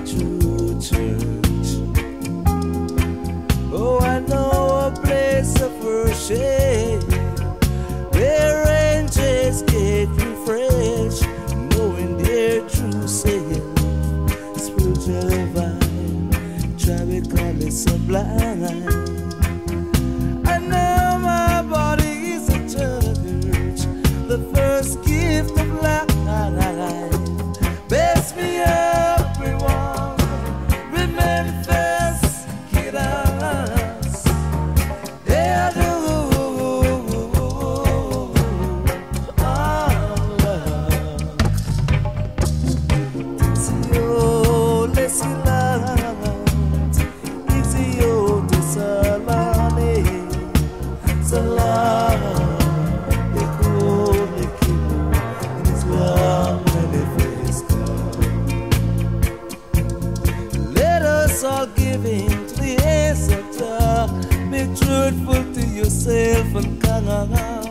true church. Oh, I know a place of worship where angels get refreshed, knowing their true self, spiritual divine, tropical sublime. I know my body is a church, the first gift of life. Bless me everyone, remain first, get us. Yeah, all giving to the answer. Be truthful to yourself and come on.